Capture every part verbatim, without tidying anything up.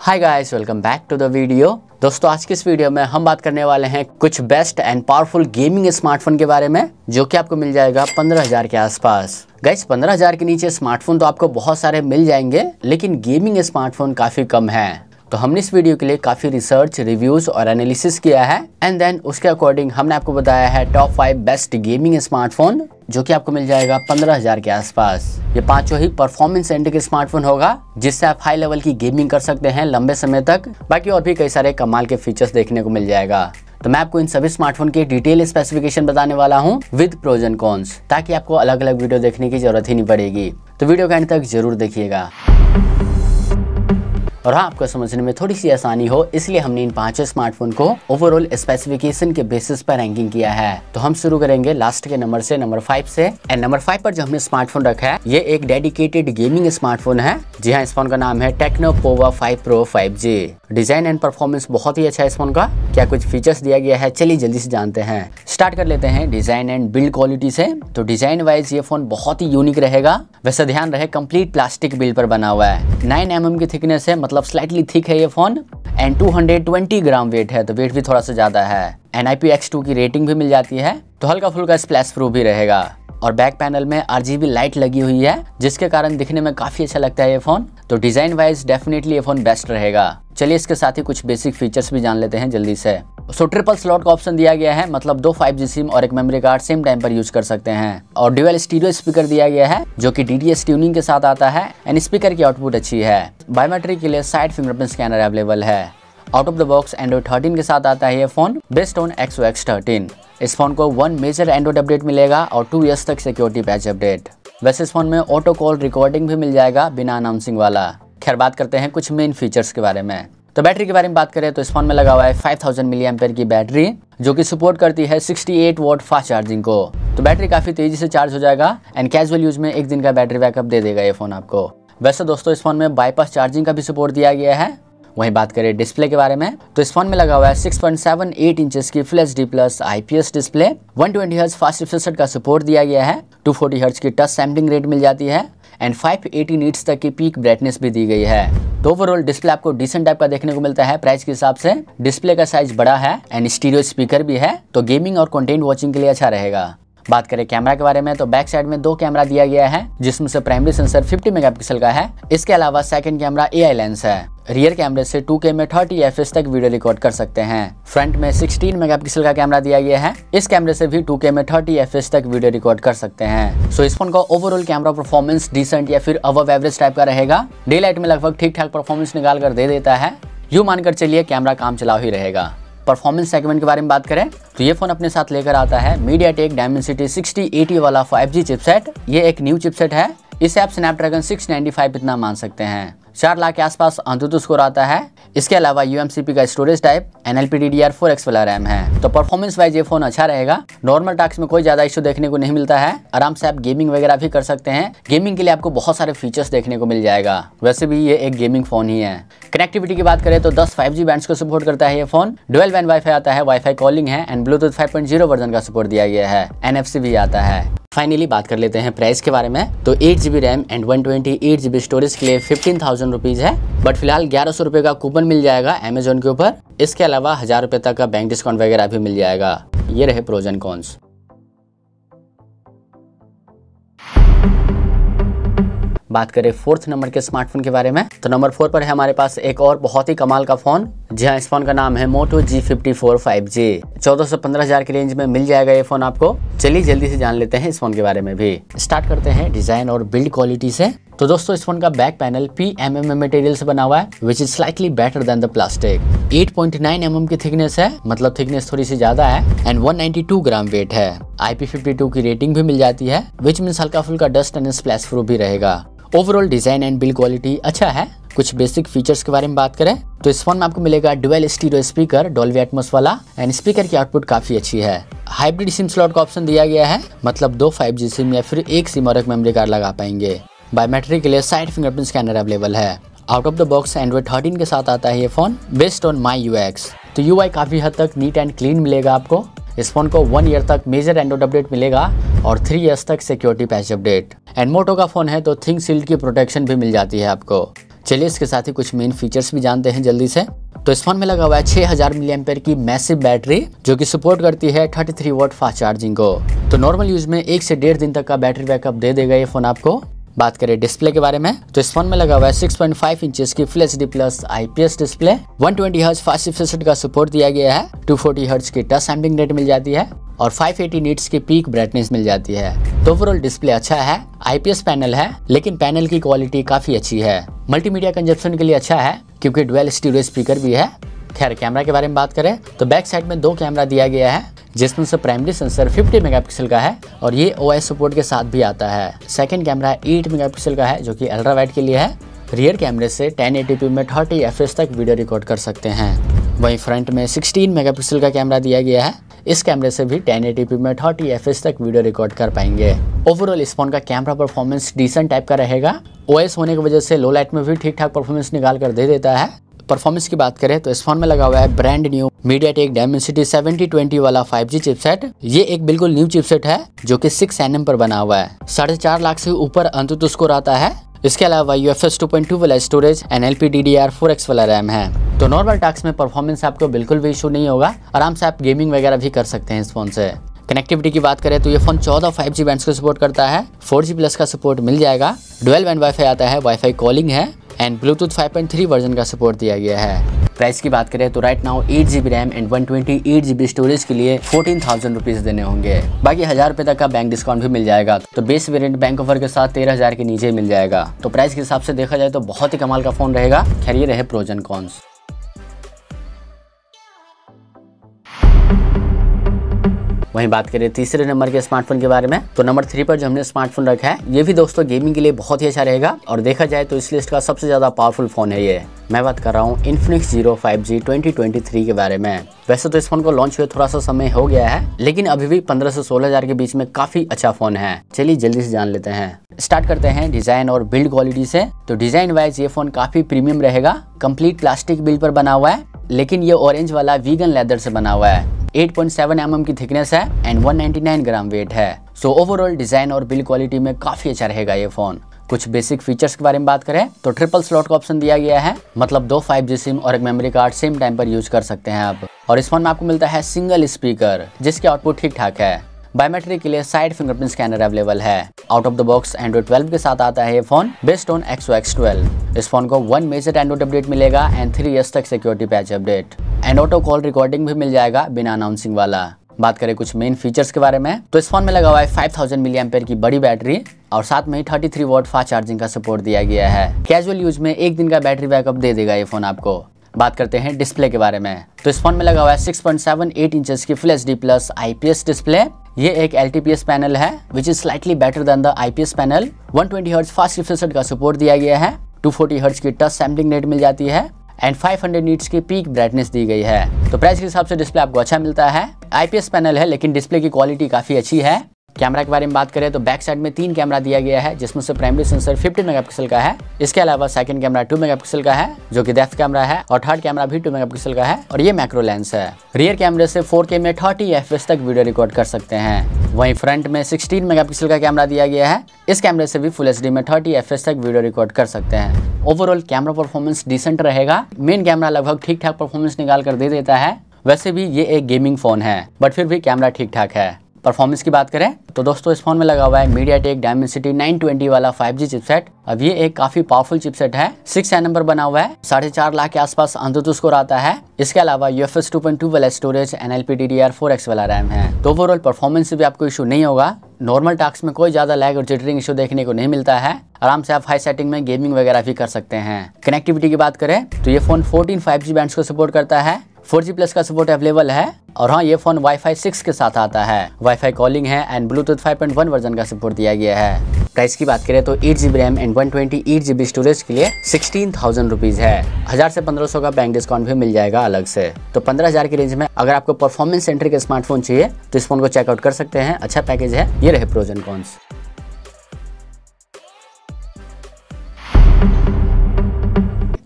Hi guys, welcome back to the video. दोस्तों, आज की इस वीडियो में हम बात करने वाले हैं कुछ best and powerful gaming smartphone के बारे में, जो कि आपको मिल जाएगा पंद्रह हजार के आसपास। गाइस, पंद्रह हजार के नीचे स्मार्टफोन तो आपको बहुत सारे मिल जाएंगे, लेकिन गेमिंग स्मार्टफोन काफी कम है। तो हमने इस वीडियो के लिए काफी रिसर्च, रिव्यूज और एनालिसिस किया है एंड देन उसके अकॉर्डिंग हमने आपको बताया है top five best gaming smartphone, जो कि आपको मिल जाएगा पंद्रह हजार के आसपास। ये पांचों ही परफॉर्मेंस सेंटर के स्मार्टफोन होगा, जिससे आप हाई लेवल की गेमिंग कर सकते हैं लंबे समय तक। बाकी और भी कई सारे कमाल के फीचर्स देखने को मिल जाएगा। तो मैं आपको इन सभी स्मार्टफोन के डिटेल स्पेसिफिकेशन बताने वाला हूँ विद प्रोज एंड कॉन्स, ताकि आपको अलग अलग वीडियो देखने की जरूरत ही नहीं पड़ेगी। तो वीडियो के अंत तक जरूर देखिएगा। और हाँ, आपको समझने में थोड़ी सी आसानी हो, इसलिए हमने इन पांचों स्मार्टफोन को ओवरऑल स्पेसिफिकेशन के बेसिस पर रैंकिंग किया है। तो हम शुरू करेंगे लास्ट के नंबर से, नंबर फाइव से। एंड नंबर फाइव पर जो हमने स्मार्टफोन रखा है, ये एक डेडिकेटेड गेमिंग स्मार्टफोन है। जी हाँ, इस फोन का नाम है Tecno Pova five pro five G. Design and performance बहुत ही अच्छा है इस फोन का। क्या कुछ फीचर्स दिया गया है, चलिए जल्दी से जानते हैं। स्टार्ट कर लेते हैं डिजाइन एंड बिल्ड क्वालिटी से। तो डिजाइन वाइज ये फोन बहुत ही यूनिक रहेगा। वैसे ध्यान रहे, कंप्लीट प्लास्टिक बिल्ड पर बना हुआ है। नाइन एम एम की थिकनेस है, मतलब स्लाइटली थिक है ये phone. And two hundred twenty gram weight है, तो वेट भी थोड़ा सा ज्यादा है। An I P X two की रेटिंग भी मिल जाती है, तो हल्का फुल्का स्प्लैश प्रूफ भी रहेगा। और बैक पैनल में आर जी बी लाइट लगी हुई है, जिसके कारण दिखने में काफी अच्छा लगता है ये फोन। तो डिजाइन वाइज डेफिनेटली ये फोन बेस्ट रहेगा। चलिए इसके साथ ही कुछ बेसिक फीचर्स भी जान लेते हैं जल्दी से। सो ट्रिपल स्लॉट का ऑप्शन दिया गया है, मतलब दो फाइव जी सिम और एक मेमोरी कार्ड सेम टाइम पर यूज कर सकते हैं। और ड्यूअल स्टीरियो स्पीकर दिया गया है, जो कि डी टी एस ट्यूनिंग के साथ आता है। एंड स्पीकर की आउटपुट अच्छी है। बायोमेट्रिक के लिए साइड फिंगरप्रिंट स्कैनर अवेलेबल है। Out of the box Android thirteen के साथ आता है ये phone, based on X O X thirteen. इस फोन को वन मेजर एंड्रॉइड अपडेट मिलेगा और टू ईयर्स तक सिक्योरिटी पैच अपडेट। वैसे इस फोन में ऑटो कॉल रिकॉर्डिंग भी मिल जाएगा, बिना अनाउंसिंग वाला। खैर, बात करते हैं कुछ मेन फीचर्स के बारे में। तो बैटरी के बारे में बात करें तो इस फोन में लगा हुआ है फाइव थाउजेंड मिली एम्पेयर की बैटरी, जो कि सपोर्ट करती है sixty eight watt fast charging को। तो बैटरी काफी तेजी से चार्ज हो जाएगा एंड कैजुअल यूज में एक दिन का बैटरी बैकअप दे देगा ये फोन आपको। वैसे दोस्तों, इस फोन में बाईपास चार्जिंग का भी सपोर्ट दिया गया है। वहीं बात करें डिस्प्ले के बारे में, तो इस फोन में लगा हुआ है six point seven eight inches की full H D plus I P S display. One twenty hertz fast refresh rate का सपोर्ट दिया गया है। टू फोर्टी हर्ट्ज की टच सैम्पलिंग रेट मिल जाती है एंड फाइव एटी नीट्स तक की पीक ब्राइटनेस भी दी गई है। तो ओवरऑल डिस्प्ले आपको डिसेंट टाइप का देखने को मिलता है प्राइस के हिसाब से। डिस्प्ले का साइज बड़ा है एंड स्टीरियो स्पीकर भी है, तो गेमिंग और कंटेंट वॉचिंग के लिए अच्छा रहेगा। बात करें कैमरा के बारे में, तो बैक साइड में दो कैमरा दिया गया है, जिसमें से प्राइमरी सेंसर फिफ्टी मेगापिक्सल का है। इसके अलावा second camera A I lens है। रियर कैमरे से टू के में थर्टी एफ एस तक वीडियो रिकॉर्ड कर सकते हैं। फ्रंट में सिक्सटीन मेगापिक्सल का कैमरा दिया गया है। इस कैमरे से भी टू के में थर्टी एफ एस तक वीडियो रिकॉर्ड कर सकते हैं। सो इस फोन का ओवरऑल कैमरा परफॉर्मेंस डिसेंट या फिर अबव एवरेज टाइप का रहेगा। डे लाइट में लगभग ठीक ठाक परफॉर्मेंस निकाल कर दे देता है। यूं मानकर चलिए कैमरा काम चलाओ ही रहेगा। परफॉर्मेंस सेगमेंट के बारे में बात करें तो ये फोन अपने साथ लेकर आता है MediaTek Dimensity सिक्सटी एटी वाला फाइव जी चिपसेट। ये एक न्यू चिपसेट है। इसे आप स्नैपड्रैगन सिक्स नाइंटी फाइव इतना मान सकते हैं। चार लाख के आसपास अंतुतु स्कोर आता है। इसके अलावा यू एम सी पी का storage type, an L P D D R four X वाला रैम है। तो परफॉर्मेंस वाइज ये फोन अच्छा रहेगा। नॉर्मल टास्क में कोई ज्यादा इशू देखने को नहीं मिलता है। आराम से आप गेमिंग वगैरह भी कर सकते हैं। गेमिंग के लिए आपको बहुत सारे फीचर्स देखने को मिल जाएगा। वैसे भी ये एक गेमिंग फोन ही है। कनेक्टिविटी की बात करें तो दस फाइव जी बैंड्स को सपोर्ट करता है ये फोन। डुअल बैंड वाईफाई आता है, वाईफाई कॉलिंग है and Bluetooth five point zero version का सपोर्ट दिया गया है। एन एफ सी भी आता है। फाइनली बात कर लेते हैं प्राइस के बारे में। तो eight GB RAM and one twenty eight GB storage के लिए फिफ्टीन थाउजेंड रुपीज है, बट फिलहाल ग्यारह सौ रुपए का कूपन मिल जाएगा अमेजोन के ऊपर। इसके अलावा हजार रुपए तक का बैंक डिस्काउंट वगैरह भी मिल जाएगा। ये रहे प्रोज एंड कॉन्स। बात करें फोर्थ नंबर के स्मार्टफोन के बारे में, तो नंबर फोर पर है हमारे पास एक और बहुत ही कमाल का फोन। जी हाँ, इस फोन का नाम है Moto G fifty four five G. चौदह से पंद्रह हजार की रेंज में मिल जाएगा ये फोन आपको। चलिए जल्दी से जान लेते हैं इस फोन के बारे में भी। स्टार्ट करते हैं डिजाइन और बिल्ड क्वालिटी से। तो दोस्तों, इस फोन का back panel P M M material से बना हुआ है, which is slightly better than the plastic. Eight point nine M M की थिकनेस है, मतलब थिकनेस थोड़ी सी ज्यादा है and one ninety two gram weight है। आई पी फिफ्टी टू की रेटिंग भी मिल जाती है, विच मीन्स हल्का फुल्का डस्ट एंड स्प्लैश प्रूफ भी रहेगा। Overall design and build quality अच्छा है। कुछ बेसिक फीचर्स के बारे में बात करें तो इस फोन में आपको मिलेगा dual stereo speaker Dolby Atmos वाला एंड स्पीकर की आउटपुट काफी अच्छी है। हाइब्रिड सिम स्लॉट का ऑप्शन दिया गया है, मतलब दो फाइव जी सिम या फिर एक सिम और एक मेमोरी कार्ड लगा पाएंगे। बायोमेट्रिक के लिए साइड फिंगरप्रिंट स्कैनर अवेलेबल है। Out of the box Android thirteen के साथ आता है ये phone, based on My U X. तो यू आई काफी हद तक नीट एंड क्लीन मिलेगा आपको। इस फोन को वन ईयर तक मेजर एंड्रॉइड अपडेट मिलेगा और थ्री ईयर्स तक security patch update. And Moto का फोन है तो थिंक शील्ड की प्रोटेक्शन भी मिल जाती है आपको। चलिए इसके साथ ही कुछ मेन फीचर्स भी जानते हैं जल्दी से। तो इस फोन में लगा हुआ है छह हज़ार मिली एम्पेयर की मैसिव बैटरी, जो कि सपोर्ट करती है तैंतीस वॉट फास्ट चार्जिंग को। तो नॉर्मल यूज में एक से डेढ़ दिन तक का बैटरी बैकअप दे देगा ये फोन आपको। बात करें डिस्प्ले के बारे में, तो इस फोन में लगा हुआ है छह पॉइंट पाँच इंचेस की full H D plus IPS display, एक सौ बीस हर्ट्ज फास्ट रिफ्रेश रेट का सपोर्ट दिया गया है, दो सौ चालीस हर्ट्ज की टच सैंपलिंग रेट मिल जाती है और पाँच सौ अस्सी निट्स की पीक ब्राइटनेस मिल जाती है। तो ओवरऑल डिस्प्ले अच्छा है, आईपीएस पैनल है, लेकिन पैनल की क्वालिटी काफी अच्छी है। मल्टीमीडिया कंजप्शन के लिए अच्छा है क्योंकि डुअल स्टीरियो स्पीकर भी है। खैर कैमरा के बारे में बात करें तो बैक साइड में दो कैमरा दिया गया है, जिसमें से प्राइमरी सेंसर पचास मेगापिक्सल का है और ये ओएस सपोर्ट के साथ भी आता है। सेकंड कैमरा आठ मेगापिक्सल का है, जो कि अल्ट्रा वाइड के लिए है। रियर कैमरे से टेन एटी पी में तीस एफपीएस तक वीडियो रिकॉर्ड कर सकते हैं। वहीं फ्रंट में सोलह मेगापिक्सल का कैमरा दिया गया है, इस कैमरे से भी टेन एटी पी में तीस एफपीएस तक वीडियो रिकॉर्ड कर पाएंगे। ओवरऑल इस फोन का कैमरा परफॉर्मेंस डिसेंट टाइप का रहेगा। ओएस होने की वजह से लो लाइट में भी ठीक ठाक परफॉर्मेंस निकाल कर दे देता है। परफॉर्मेंस की बात करें तो इस फोन में लगा हुआ है brand new MediaTek Dimensity seventy twenty वाला फाइव जी चिपसेट। ये एक बिल्कुल न्यू चिपसेट है जो कि सिक्स एनएम पर बना हुआ है। साढ़े चार लाख से ऊपर अंतुतु स्कोर आता है। इसके अलावा यूएफएस टू पॉइंट टू वाला storage and LPDDR four X वाला रैम है। तो नॉर्मल टास्क में परफॉर्मेंस आपको बिल्कुल भी इशू नहीं होगा, आराम से आप गेमिंग वगैरह भी कर सकते हैं इस फोन से। कनेक्टिविटी की बात करें तो ये फोन चौदह फाइव जी बैंड्स को सपोर्ट करता है, फोर जी प्लस का सपोर्ट मिल जाएगा, डुअल बैंड वाईफाई आता है, वाईफाई कॉलिंग है and Bluetooth five point three version का सपोर्ट दिया गया है। प्राइस की बात करें तो right now eight GB RAM and one twenty eight GB storage के लिए फोर्टीन थाउजेंड रुपीज देने होंगे। बाकी हजार रुपए तक का बैंक डिस्काउंट भी मिल जाएगा। तो बेस वेरिएंट बैंक ऑफर के साथ तेरह हजार के नीचे मिल जाएगा। तो प्राइस के हिसाब से देखा जाए तो बहुत ही कमाल का फोन रहेगा। खैर ये रहे प्रोज एंड कॉन्स। वहीं बात करें तीसरे नंबर के स्मार्टफोन के बारे में, तो नंबर थ्री पर जो हमने स्मार्टफोन रखा है ये भी दोस्तों गेमिंग के लिए बहुत ही अच्छा रहेगा और देखा जाए तो इस लिस्ट का सबसे ज्यादा पावरफुल फोन है ये। मैं बात कर रहा हूँ Infinix Zero five G twenty twenty three के बारे में। वैसे तो इस फोन को लॉन्च हुए थोड़ा सा समय हो गया है, लेकिन अभी भी पंद्रह से सोलह हजार के बीच में काफी अच्छा फोन है। चलिए जल्दी से जान लेते हैं। स्टार्ट करते हैं डिजाइन और बिल्ड क्वालिटी से। तो डिजाइन वाइज ये फोन काफी प्रीमियम रहेगा। कंप्लीट प्लास्टिक बिल्ड पर बना हुआ है, लेकिन ये ऑरेंज वाला वीगन लेदर से बना हुआ है। Eight point seven M M की थिकनेस है and one ninety nine gram weight है। सो ओवरऑल डिजाइन और बिल्ड क्वालिटी में काफी अच्छा रहेगा ये फोन। कुछ बेसिक फीचर्स के बारे में बात करें तो ट्रिपल स्लॉट का ऑप्शन दिया गया है, मतलब दो फाइव जी सिम और एक मेमोरी कार्ड सेम टाइम पर यूज कर सकते हैं आप। और इस फोन में आपको मिलता है सिंगल स्पीकर, जिसके आउटपुट ठीक ठाक है। बायोमेट्रिक के लिए साइड फिंगरप्रिंट स्कैनर अवेलेबल है। Out of the box Android twelve के साथ आता है ये phone based on XOX twelve. इस फोन को वन मेजर एंड्रॉइड अपडेट मिलेगा एंड थ्री इयर्स तक security patch update and auto call recording भी मिल जाएगा बिना अनाउंसिंग वाला। बात करें कुछ मेन फीचर्स के बारे में, तो इस फोन में लगा हुआ है फाइव थाउजेंड मिली एम्पेयर की बड़ी बैटरी और साथ में ही तैंतीस वॉट फास्ट चार्जिंग का सपोर्ट दिया गया है। कैजुअल यूज में एक दिन का बैटरी बैकअप दे देगा ये फोन आपको। बात करते हैं डिस्प्ले के बारे में, तो इस फोन में लगा हुआ है six point seven eight inches की full H D plus IPS display. ये एक एलटीपीएस पैनल है which is slightly better than the IPS panel. One twenty hertz fast refresh rate का सपोर्ट दिया गया है। टू फोर्टी हर्ट्ज की touch sampling rate मिल जाती है एंड फाइव हंड्रेड नीट्स की पीक ब्राइटनेस दी गई है। तो प्राइस के हिसाब से डिस्प्ले आपको अच्छा मिलता है। आईपीएस पैनल है लेकिन डिस्प्ले की क्वालिटी काफी अच्छी है। कैमरा के बारे में बात करें तो बैक साइड में तीन कैमरा दिया गया है, जिसमें से प्राइमरी सेंसर फिफ्टी मेगापिक्सल का है। इसके अलावा सेकंड कैमरा टू मेगापिक्सल का है जो कि डेप्थ कैमरा है और थर्ड कैमरा भी टू मेगापिक्सल का है और ये मैक्रो लेंस है। रियर कैमरे से फोर के में थर्टी एफपीएस तक वीडियो रिकॉर्ड कर सकते हैं। वहीं फ्रंट में सिक्सटीन मेगापिक्सल का कैमरा दिया गया है। इस कैमरे से भी फुल एचडी में थर्टी एफपीएस तक वीडियो रिकॉर्ड कर सकते हैं। ओवरऑल कैमरा परफॉर्मेंस डिसेंट रहेगा। मेन कैमरा लगभग ठीक ठाक परफॉर्मेंस निकाल कर दे देता है। वैसे भी ये एक गेमिंग फोन है, बट फिर भी कैमरा ठीक ठाक है। परफॉर्मेंस की बात करें तो दोस्तों इस फोन में लगा हुआ है मीडियाटेक डायमेंसिटी नाइन ट्वेंटी वाला फाइव जी चिपसेट। अब ये एक काफी पावरफुल चिपसेट है। सिक्स एन नंबर बना हुआ है। साढ़े चार लाख के आसपास अंतुतु स्कोर आता है। इसके अलावा यूएफएस टू पॉइंट टू वाला storage and LPDDR four X वाला रैम है। तो ओवरऑल परफॉर्मेंस से भी आपको इशू नहीं होगा। नॉर्मल टास्क में कोई ज्यादा लैग और जिटरिंग इशू देखने को नहीं मिलता है। आराम से आप हाई सेटिंग में गेमिंग वगैरह भी कर सकते हैं। कनेक्टिविटी की बात करें तो ये phone fourteen five G bands को सपोर्ट करता है। फोर जी प्लस का सपोर्ट अवेलेबल है और हाँ ये फोन वाईफाई सिक्स के साथ आता है। वाईफाई कॉलिंग है and Bluetooth five point one version का सपोर्ट दिया गया है। प्राइस की बात करें तो eight GB RAM and one twenty eight GB storage के लिए सिक्सटीन थाउजेंड रुपीज है। हजार से पंद्रह सौ का बैंक डिस्काउंट भी मिल जाएगा अलग से। तो पंद्रह हजार की रेंज में अगर आपको परफॉर्मेंस सेंट्रिक स्मार्टफोन चाहिए तो इस फोन को चेकआउट कर सकते हैं। अच्छा पैकेज है। ये रहे प्रोज एंड कॉन्स।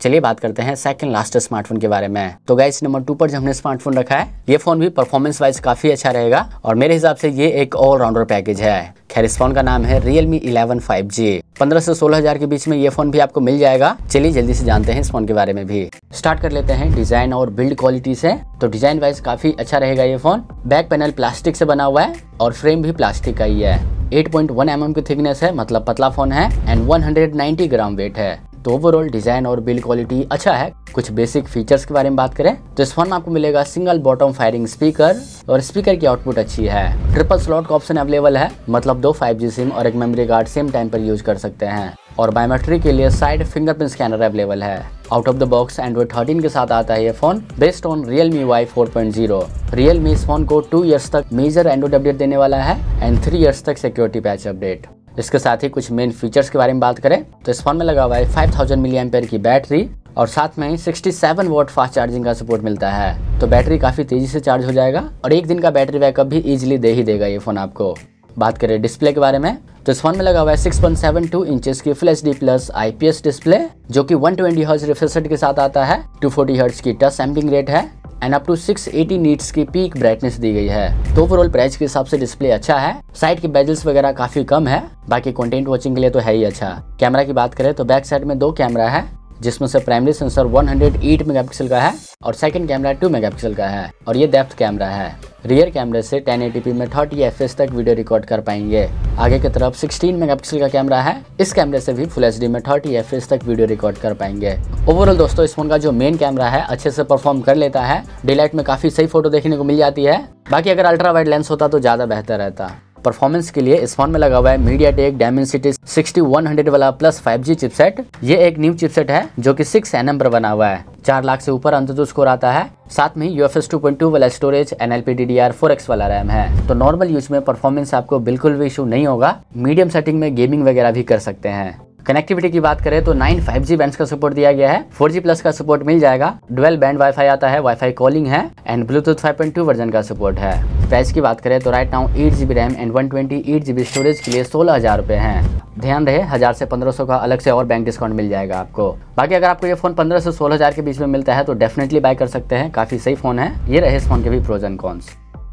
चलिए बात करते हैं सेकंड लास्ट स्मार्टफोन के बारे में। तो गाइस नंबर टू पर जो हमने स्मार्टफोन रखा है, ये फोन भी परफॉर्मेंस वाइज काफी अच्छा रहेगा और मेरे हिसाब से ये एक ऑलराउंडर पैकेज है। खैर इस फोन का नाम है Realme इलेवन फाइव जी। पंद्रह से सोलह हजार के बीच में ये फोन भी आपको मिल जाएगा। चलिए जल्दी से जानते हैं इस फोन के बारे में भी। स्टार्ट कर लेते हैं डिजाइन और बिल्ड क्वालिटी से। तो डिजाइन वाइज काफी अच्छा रहेगा ये फोन। बैक पैनल प्लास्टिक से बना हुआ है और फ्रेम भी प्लास्टिक का ही है। Eight point one M M की थिकनेस है, मतलब पतला फोन है and one hundred ninety gram weight है। तो ओवरऑल डिजाइन और बिल्ड क्वालिटी अच्छा है। कुछ बेसिक फीचर्स के बारे में बात करें तो इस फोन में आपको मिलेगा सिंगल बॉटम फायरिंग स्पीकर और स्पीकर की आउटपुट अच्छी है। ट्रिपल स्लॉट का ऑप्शन अवेलेबल है, मतलब दो फाइव जी सिम और एक मेमोरी कार्ड सेम टाइम पर यूज कर सकते हैं। और बायोमेट्रिक के लिए साइड फिंगरप्रिंट स्कैनर अवेलेबल है। Out of the box Android thirteen के साथ आता है ये phone, based on Realme U I four point zero. Realme इस फोन को टू इयर्स तक मेजर एंड्रॉइड अपडेट देने वाला है एंड थ्री इयर्स तक सिक्योरिटी पैच अपडेट। इसके साथ ही कुछ मेन फीचर्स के बारे में बात करें तो इस फोन में लगा हुआ है फाइव थाउजेंड मिली एम्पेयर की बैटरी और साथ में ही sixty seven watt fast charging का सपोर्ट मिलता है। तो बैटरी काफी तेजी से चार्ज हो जाएगा और एक दिन का बैटरी बैकअप भी इजीली दे ही देगा ये फोन आपको। बात करें डिस्प्ले के बारे में तो इस फोन में लगा हुआ है six point seven two inches की full H D plus I P S display, जो कि one twenty hertz refresh rate के साथ आता है। टू फोर्टी हर्ट्ज की टच सैंपलिंग रेट है and up to six eighty nits की पीक ब्राइटनेस दी गई है। तो ओवरऑल प्राइस के हिसाब से डिस्प्ले अच्छा है। साइड की बेजल्स वगैरह काफी कम है, बाकी कंटेंट वॉचिंग के लिए तो है ही अच्छा। कैमरा की बात करें तो बैक साइड में दो कैमरा है, जिसमें से primary sensor one hundred eight megapixel का है और सेकंड कैमरा टू मेगापिक्सल का है और ये डेप्थ कैमरा है। रियर कैमरे से टेन एटी पी में थर्टी एफ पी एस तक वीडियो रिकॉर्ड कर पाएंगे। आगे की तरफ सिक्सटीन मेगापिक्सल का कैमरा है, इस कैमरे से भी फुल एच डी में थर्टी एफ पी एस तक वीडियो रिकॉर्ड कर पाएंगे। ओवरऑल दोस्तों इस फोन का जो मेन कैमरा है अच्छे से परफॉर्म कर लेता है। डे लाइट में काफी सही फोटो देखने को मिल जाती है। बाकी अगर अल्ट्रा वाइड लेंस होता तो ज्यादा बेहतर रहता। परफॉर्मेंस के लिए इस फोन में लगा हुआ है MediaTek Dimensity sixty one hundred वाला प्लस फाइव जी चिपसेट। ये एक न्यू चिपसेट है जो कि सिक्स एन एम पर बना हुआ है। चार लाख से ऊपर अंततः स्कोर आता है। साथ में U F S two point two वाला storage, N L P D D R four X वाला रैम है। तो नॉर्मल यूज में परफॉर्मेंस आपको बिल्कुल भी इशू नहीं होगा। मीडियम सेटिंग में गेमिंग वगैरह भी कर सकते हैं। कनेक्टिविटी की बात करें तो नाइन फाइव जी बैंड्स का सपोर्ट दिया गया है। फोर जी प्लस का सपोर्ट मिल जाएगा। डुअल बैंड वाईफाई आता है, वाईफाई कॉलिंग है and Bluetooth five point two version का सपोर्ट है। प्राइस की बात करें तो right now eight GB RAM and one twenty eight GB storage के लिए सोलह हजार रुपए है। ध्यान रहे हजार से पंद्रह सौ का अलग से और बैंक डिस्काउंट मिल जाएगा आपको। बाकी अगर आपको ये फोन पंद्रह से सोलह हजार के बीच में मिलता है तो डेफिनेटली बाय कर सकते हैं। काफी सही फोन है। ये रहे इस फोन के भी प्रोज एंड कॉन्स।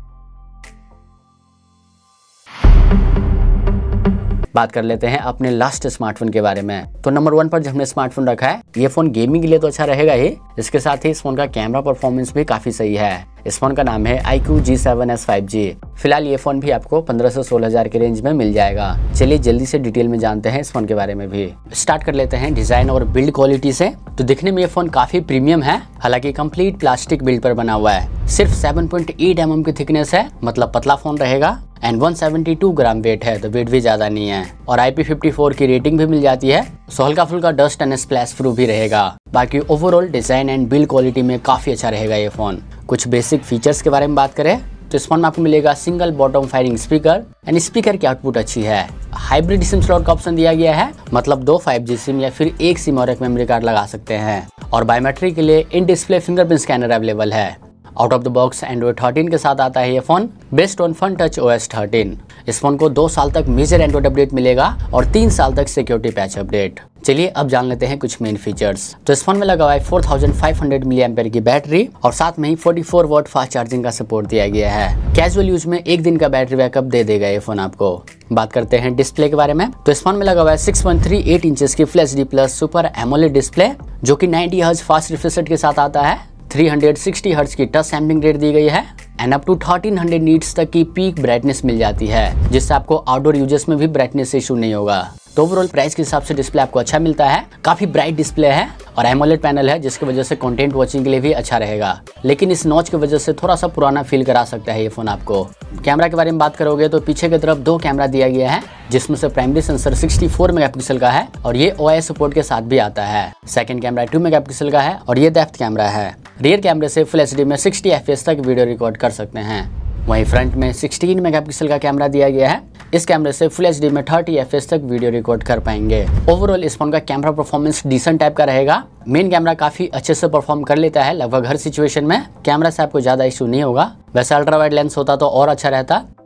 बात कर लेते हैं अपने लास्ट स्मार्टफोन के बारे में। तो नंबर वन पर जो हमने स्मार्टफोन रखा है, ये फोन गेमिंग के लिए तो अच्छा रहेगा ही, इसके साथ ही इस फोन का कैमरा परफॉर्मेंस भी काफी सही है। इस फोन का नाम है I Q G seven S five G. फिलहाल ये फोन भी आपको पंद्रह से सोलह हजार के रेंज में मिल जाएगा। चलिए जल्दी से डिटेल में जानते हैं इस फोन के बारे में भी। स्टार्ट कर लेते हैं डिजाइन और बिल्ड क्वालिटी से। तो दिखने में ये फोन काफी प्रीमियम है, हालांकि कंप्लीट प्लास्टिक बिल्ड पर बना हुआ है। सिर्फ seven point eight M M की थिकनेस है, मतलब पतला फोन रहेगा and one seventy two gram weight है, तो वेट भी ज्यादा नहीं है। और आई पी फिफ्टी फोर की रेटिंग भी मिल जाती है, सो हल्का फुल्का डस्ट एंड स्प्लैश प्रूफ भी रहेगा। बाकी overall design and build quality में काफी अच्छा रहेगा ये फोन। कुछ बेसिक फीचर्स के बारे में बात करें तो इस फोन में आपको मिलेगा single bottom firing speaker and speaker की आउटपुट अच्छी है। हाइब्रिड सिम स्लॉट का ऑप्शन दिया गया है, मतलब दो फाइव जी सिम या फिर एक सिम और एक मेमोरी कार्ड लगा सकते हैं। और बायोमेट्रिक के लिए in display fingerprint scanner available है। Out of the box Android thirteen के साथ आता है ये phone, based on Funtouch O S thirteen. इस फोन को दो साल तक मेजर एंड्रॉइड अपडेट मिलेगा और तीन साल तक सिक्योरिटी पैच अपडेट। चलिए अब जान लेते हैं कुछ मेन फीचर्स। तो इस फोन में लगा हुआ है four thousand five hundred milli ampere की बैटरी और साथ में ही forty four watt fast charging का सपोर्ट दिया गया है। कैजुअल यूज में एक दिन का बैटरी बैकअप दे देगा ये फोन आपको। बात करते हैं डिस्प्ले के बारे में तो इस फोन में लगा हुआ है six point three eight inches की full H D plus super AMOLED display, जो कि ninety hertz fast refresh rate के साथ आता है। थ्री हंड्रेड सिक्सटी हर्ट्ज की टच सैंपलिंग रेट दी गई है and up to thirteen hundred nits तक की पीक ब्राइटनेस मिल जाती है, जिससे आपको आउटडोर यूजर्स में भी ब्राइटनेस इशू नहीं होगा। तो ओवरऑल प्राइस के हिसाब से डिस्प्ले आपको अच्छा मिलता है। काफी ब्राइट डिस्प्ले है और एमोलेड पैनल है, जिसकी वजह से कंटेंट वॉचिंग के लिए भी अच्छा रहेगा। लेकिन इस नॉच की वजह से थोड़ा सा पुराना फील करा सकता है ये फोन आपको। कैमरा के बारे में बात करोगे तो पीछे की तरफ दो कैमरा दिया गया है, जिसमें से primary sensor sixty four megapixel का है और ये ओ आई एस सपोर्ट के साथ भी आता है। सेकंड कैमरा टू मेगापिक्सल का है और ये डेप्थ कैमरा है। रियर कैमरे से फुल एच डी में सिक्सटी एफ पी एस तक वीडियो रिकॉर्ड कर सकते हैं। वहीं फ्रंट में सिक्सटीन मेगापिक्सल का कैमरा दिया गया है। इस कैमरे से फुल एच डी में थर्टी एफ पी एस तक वीडियो रिकॉर्ड कर पाएंगे। ओवरऑल इस फोन का कैमरा परफॉर्मेंस डिसेंट टाइप का रहेगा। मेन कैमरा काफी अच्छे से परफॉर्म कर लेता है लगभग हर सिचुएशन में। कैमरा से आपको ज्यादा इशू नहीं होगा। वैसे अल्ट्रा वाइड लेंस होता तो और अच्छा रहता।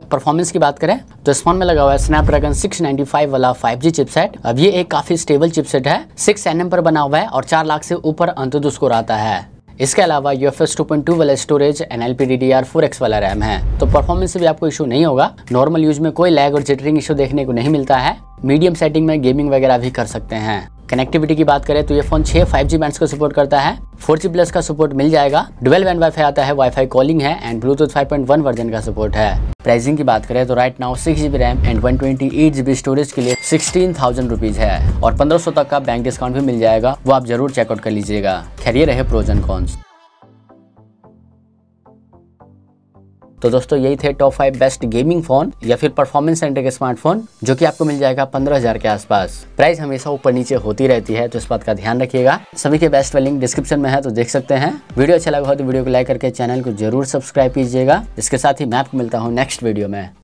परफॉर्मेंस की बात करें तो इस फोन में लगा हुआ है स्नैपड्रैगन सिक्स नाइंटी फाइव वाला फाइव जी चिपसेट। अब ये एक काफी स्टेबल चिपसेट है, सिक्स एन एम पर बना हुआ है और चार लाख से ऊपर अंतुदुष स्कोर आता है। इसके अलावा U F S two point two वाला storage and L P D D R four X वाला रैम है, तो परफॉर्मेंस से भी आपको इशू नहीं होगा। नॉर्मल यूज में कोई लैग और जिटरिंग इशू देखने को नहीं मिलता है। मीडियम सेटिंग में गेमिंग वगैरह भी कर सकते हैं। कनेक्टिविटी की बात करें तो ये फोन छह फाइव जी बैंड्स को सपोर्ट करता है, फोर जी प्लस का सपोर्ट मिल जाएगा, डुअल बैंड वाईफाई आता है, वाईफाई कॉलिंग है and Bluetooth five point one version का सपोर्ट है। प्राइसिंग की बात करें तो right now six G B RAM and one twenty eight G B storage के लिए सिक्सटीन थाउजेंड रुपीज है और पंद्रह सौ तक का बैंक डिस्काउंट भी मिल जाएगा, वो आप जरूर चेकआउट कर लीजिएगा। खैर ये रहे प्रोज एंड कॉन्स। तो दोस्तों यही थे top five best gaming phone या फिर परफॉर्मेंस सेंटर के स्मार्टफोन जो कि आपको मिल जाएगा पंद्रह हजार के आसपास। प्राइस हमेशा ऊपर नीचे होती रहती है, तो इस बात का ध्यान रखिएगा। सभी के बेस्ट लिंक डिस्क्रिप्शन में है, तो देख सकते हैं। वीडियो अच्छा लगा हो तो वीडियो को लाइक करके चैनल को जरूर सब्सक्राइब कीजिएगा। इसके साथ ही मैं आपको मिलता हूँ नेक्स्ट वीडियो में।